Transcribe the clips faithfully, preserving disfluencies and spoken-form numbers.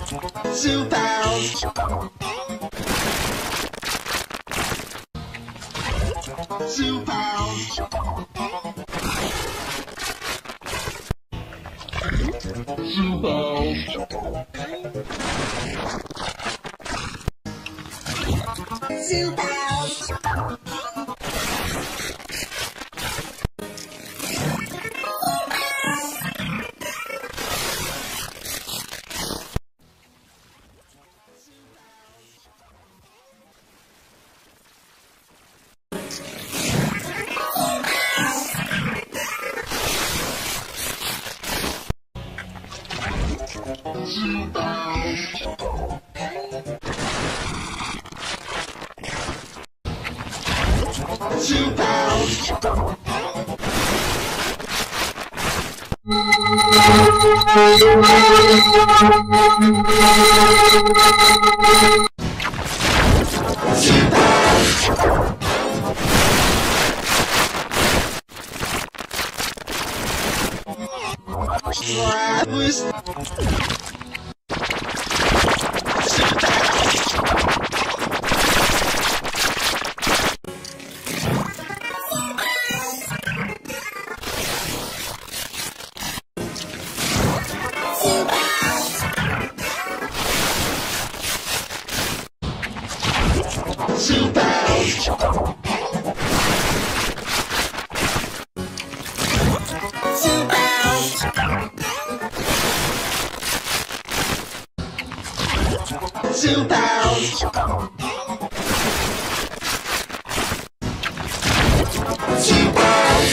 Two pounds. Two pounds. Two pounds. Two pounds. Two pounds. Two pounds. Two pounds. Two pounds. Two pounds. Two pounds.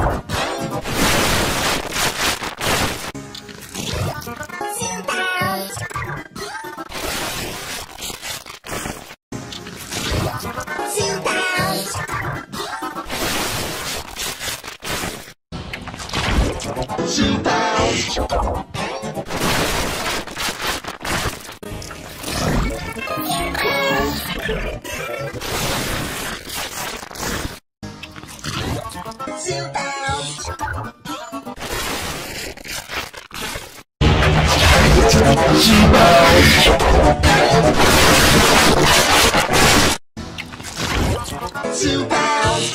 Two pounds. Two pounds. Two pounds. Two pounds.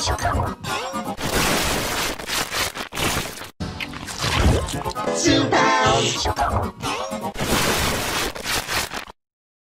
Two pounds.